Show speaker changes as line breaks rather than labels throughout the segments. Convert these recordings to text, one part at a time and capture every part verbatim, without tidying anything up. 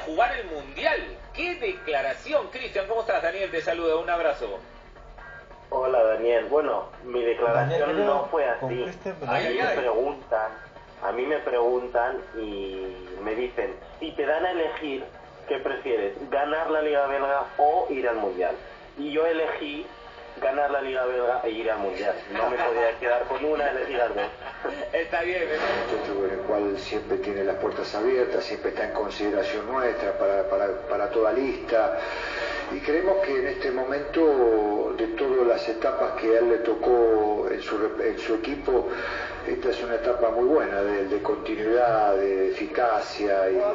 jugar el Mundial. ¡Qué declaración! Cristian, ¿cómo estás? Daniel te saluda, un abrazo.
Hola Daniel, bueno, mi declaración
Daniel,
no fue así.
este,
A mí me preguntan, a mí me preguntan y me dicen, si te dan a elegir, ¿qué prefieres? ¿Ganar la Liga Belga o ir al Mundial? Y yo elegí ganar la Liga Belga e ir al Mundial. No me podía quedar con una, elegir las dos.
Está bien, ¿eh?
Muchacho en el cual siempre tiene las puertas abiertas, siempre está en consideración nuestra para, para, para toda lista. Y creemos que en este momento, de todas las etapas que a él le tocó en su, en su equipo, esta es una etapa muy buena de, de continuidad, de eficacia. Y...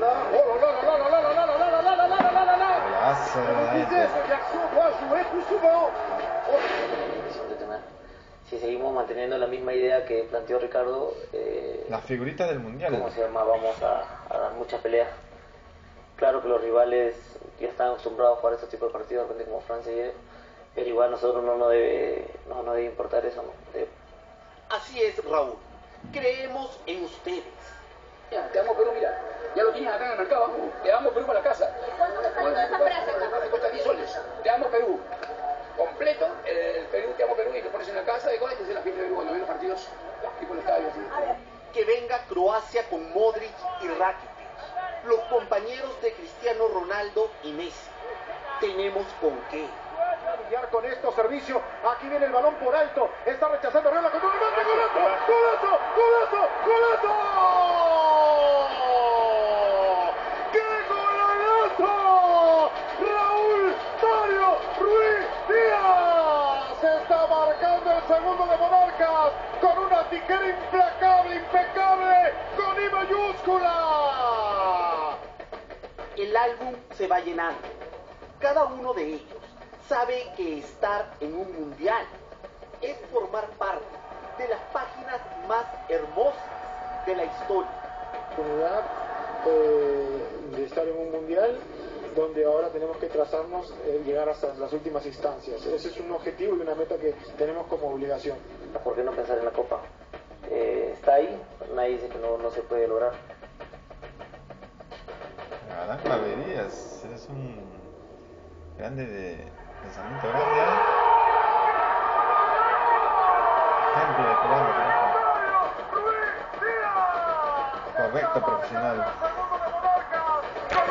Si seguimos manteniendo la misma idea que planteó Ricardo, eh,
la figurita del Mundial,
¿cómo se llama? Vamos a, a dar muchas peleas. Claro que los rivales ya están acostumbrados a jugar este tipo de partidos, de repente como Francia y pero igual nosotros no nos debe, no nos debe importar eso, ¿no? Debe.
Así es, Raúl. Creemos en ustedes.
Ya, te amo Perú, mira. Ya lo tienes acá en el mercado. Te amo Perú para la casa.
¿Cuánto te cuesta esa frase?
Me cuesta diez soles. Te amo Perú. Completo, el Perú, te amo Perú, y te pones en la casa de gol y te haces la fiesta de Perú cuando ven los partidos, tipo en el estadio. ¿Sí?
Que venga Croacia con Modric y Rakitic, los compañeros de Cristiano Ronaldo y Messi. Tenemos con qué.
Con esto, servicio, aquí viene el balón por alto, está rechazando Rela con un remate, golazo, golazo, golazo, golazo. ¡Qué golazo! Raúl Mario Ruiz Díaz se está marcando el segundo de Monarcas con una tijera implacable, impecable, con I mayúscula.
El álbum se va llenando. Cada uno de ellos sabe que estar en un mundial es formar parte de las páginas más hermosas de la historia.
Oportunidad eh, de estar en un mundial donde ahora tenemos que trazarnos, eh, llegar hasta las últimas instancias. Ese es un objetivo y una meta que tenemos como obligación.
¿Por qué no pensar en la Copa? Eh, está ahí, nadie dice que no, no se puede lograr.
Adán Claverías es un grande de pensamiento grande. Ejemplo de cubano, correcto, profesional.